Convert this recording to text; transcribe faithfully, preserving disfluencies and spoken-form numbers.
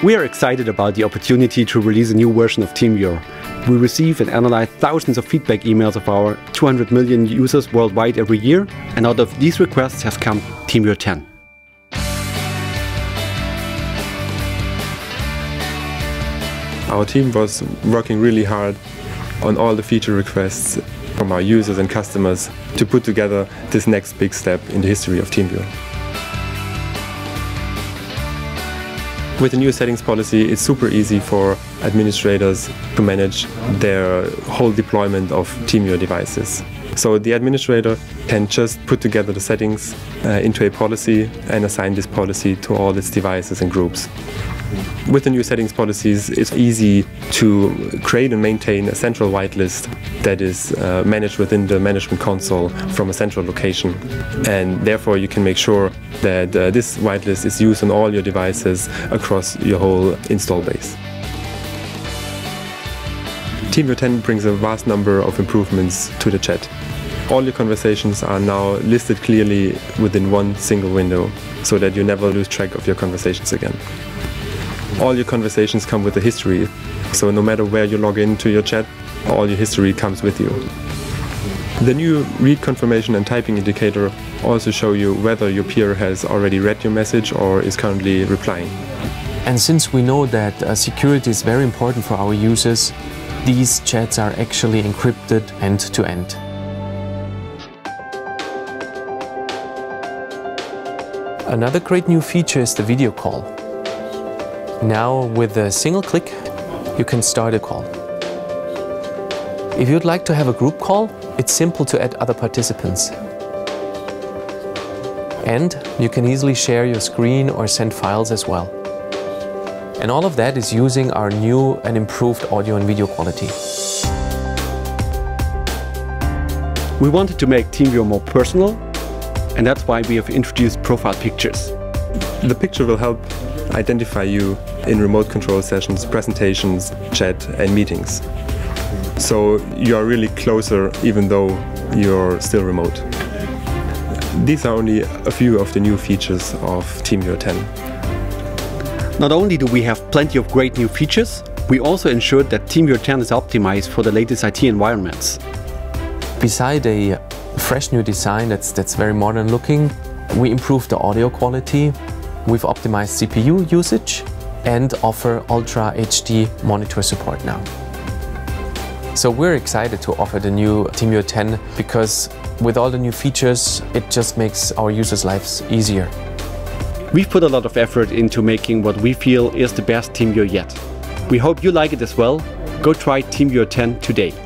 We are excited about the opportunity to release a new version of TeamViewer. We receive and analyze thousands of feedback emails of our two hundred million users worldwide every year, and out of these requests has come TeamViewer ten. Our team was working really hard on all the feature requests from our users and customers to put together this next big step in the history of TeamViewer. With the new settings policy, it's super easy for administrators to manage their whole deployment of TeamViewer devices. So the administrator can just put together the settings uh, into a policy and assign this policy to all its devices and groups. With the new settings policies, it's easy to create and maintain a central whitelist that is uh, managed within the management console from a central location. And therefore you can make sure that uh, this whitelist is used on all your devices across your whole install base. TeamViewer ten brings a vast number of improvements to the chat. All your conversations are now listed clearly within one single window, so that you never lose track of your conversations again. All your conversations come with a history, so no matter where you log into your chat, all your history comes with you. The new read confirmation and typing indicator also show you whether your peer has already read your message or is currently replying. And since we know that uh, security is very important for our users, these chats are actually encrypted end to end. Another great new feature is the video call. Now, with a single click, you can start a call. If you'd like to have a group call, it's simple to add other participants. And you can easily share your screen or send files as well. And all of that is using our new and improved audio and video quality. We wanted to make TeamViewer more personal, and that's why we have introduced profile pictures. The picture will help identify you in remote control sessions, presentations, chat and meetings. So you are really closer even though you're still remote. These are only a few of the new features of TeamViewer ten. Not only do we have plenty of great new features, we also ensured that TeamViewer ten is optimized for the latest I T environments. Beside a fresh new design that's, that's very modern looking, we improved the audio quality. We've optimized C P U usage and offer Ultra H D monitor support now. So we're excited to offer the new TeamViewer ten because with all the new features, it just makes our users' lives easier. We've put a lot of effort into making what we feel is the best TeamViewer yet. We hope you like it as well. Go try TeamViewer ten today.